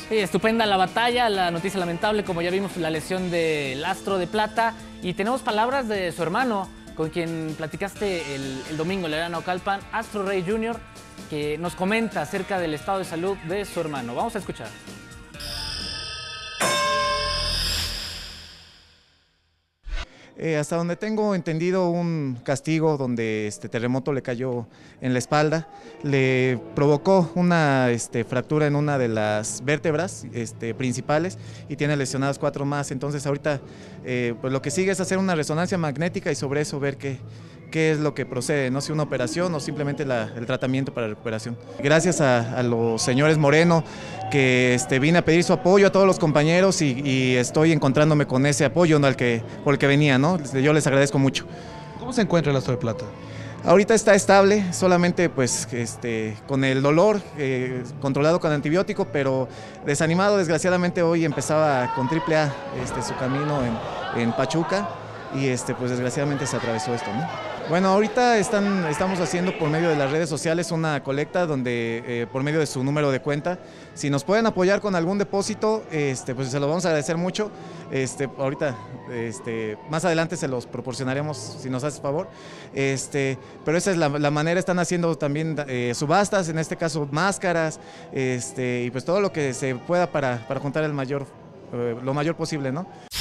Sí, estupenda la batalla, la noticia lamentable, como ya vimos, la lesión del Astro de Plata. Y tenemos palabras de su hermano, con quien platicaste el domingo, Leonardo Naucalpan, Astro Rey Jr., que nos comenta acerca del estado de salud de su hermano. Vamos a escuchar. Hasta donde tengo entendido, un castigo donde este terremoto le cayó en la espalda, le provocó una fractura en una de las vértebras principales y tiene lesionadas 4 más. Entonces ahorita pues lo que sigue es hacer una resonancia magnética y sobre eso ver qué es lo que procede, no si una operación o simplemente el tratamiento para la recuperación. Gracias a los señores Moreno, que vine a pedir su apoyo a todos los compañeros y estoy encontrándome con ese apoyo por el que venía, ¿no? Yo les agradezco mucho. ¿Cómo se encuentra el Astro de Plata? Ahorita está estable, solamente pues con el dolor, controlado con antibiótico, pero desanimado. Desgraciadamente hoy empezaba con AAA su camino en Pachuca y pues desgraciadamente se atravesó esto, ¿no? Bueno, ahorita estamos haciendo por medio de las redes sociales una colecta donde por medio de su número de cuenta, si nos pueden apoyar con algún depósito, pues se lo vamos a agradecer mucho. Ahorita, más adelante se los proporcionaremos si nos haces favor. Pero esa es la manera. Están haciendo también subastas, en este caso máscaras, y pues todo lo que se pueda para juntar lo mayor posible, ¿no?